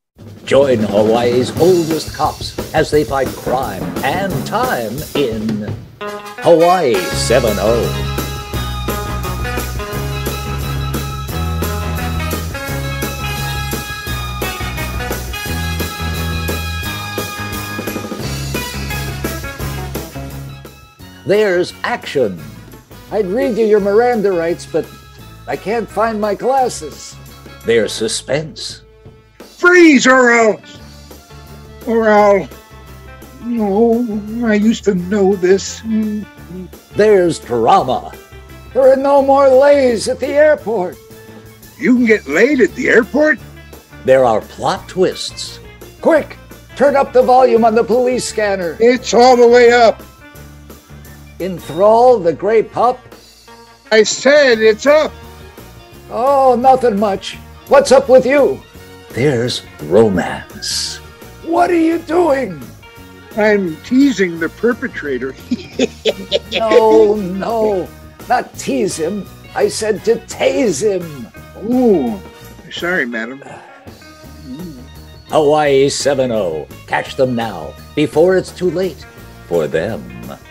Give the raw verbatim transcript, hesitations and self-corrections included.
Join Hawaii's oldest cops as they fight crime and time in Hawaii seven oh. There's action. I'd read you your Miranda rights, but I can't find my glasses. There's suspense. Freeze or else! Or I'll... Oh, I used to know this. There's drama. There are no more lays at the airport. You can get laid at the airport? There are plot twists. Quick, turn up the volume on the police scanner. It's all the way up. Enthrall the gray pup? I said it's up. Oh, nothing much. What's up with you? There's romance. What are you doing? I'm teasing the perpetrator. No, no, not tease him. I said to tase him. Oh, sorry, madam. Hawaii seven oh. Catch them now, before it's too late for them.